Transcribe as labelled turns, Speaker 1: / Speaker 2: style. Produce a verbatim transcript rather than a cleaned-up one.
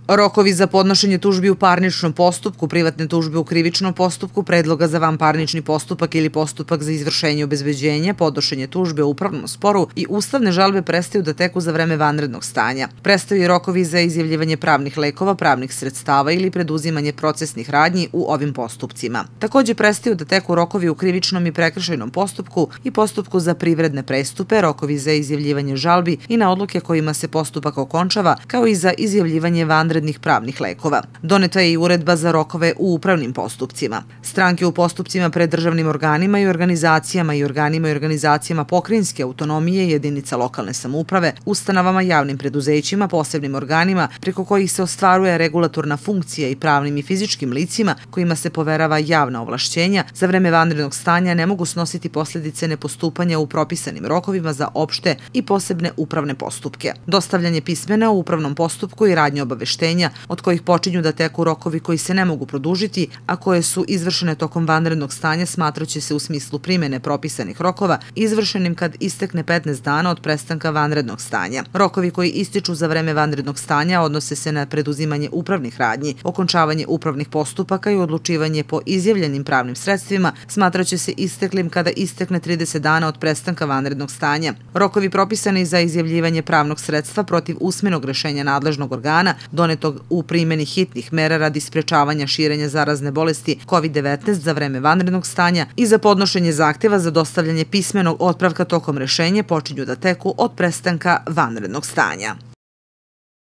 Speaker 1: Rokovi za podnošenje tužbi u parničnom postupku, privatne tužbe u krivičnom postupku, predloga za vanparnični postupak ili postupak za izvršenje obezbeđenja, podnošenje tužbe u upravnom sporu i ustavne žalbe prestaju da teku za vreme vanrednog stanja. Prestaju i rokovi za izjavljivanje pravnih lekova, pravnih sredstava ili preduzimanje procesnih radnji u ovim postupcima. Takođe prestaju da teku rokovi u krivičnom i prekršajnom postupku i postupku za privredne prestupe, rokovi za izjavljivanje žalbi i na odluke kojima se postupak okončava, kao i za izjavljivanje vanrednih pravnih lekova. Doneta je i uredba za rokove u upravnim postupcima. Stranke u postupcima pred državnim organima i organizacijama i organima i organizacijama pokrajinske autonomije, jedinica lokalne samouprave, ustanovama, javnim preduzećima, posebnim organima preko kojih se ostvaruje regulatorna funkcija i pravnim i fizičkim licima kojima se poverava javna ovlašćenja za vreme vanrednog stanja ne mogu snositi posljedice nepostupanja u propisanim rokovima za opšte i posebne upravne postupke. Dostavljanje pismena u upravnom postupku i radnje obaveštenja od kojih počinju da teku rokovi koji se ne mogu produžiti, a koje su izvršene tokom vanrednog stanja smatraće se u smislu primene propisanih rokova izvršenim kad istekne petnaest dana od prestanka vanrednog stanja. Rokovi koji ističu za vreme vanrednog stanja odnose se na preduzimanje upravnih radnji, okončavanje upravnih postupaka i odlučivanje po izjavljenim pravnim sredstvima smatraće se isteklim kada istekne trideset dana od prestanka vanrednog stanja. Rokovi propisani za izjavljivanje pravnog sredstva protiv usmenog rešenja nadležnog organa donetog u primjeni hitnih mera radi sprečavanja širenja zarazne bolesti kovid devetnaest za vreme vanrednog stanja i za podnošenje zahteva za dostavljanje pismenog otpravka tokom rešenja počinju da teku od prestanka vanrednog stanja.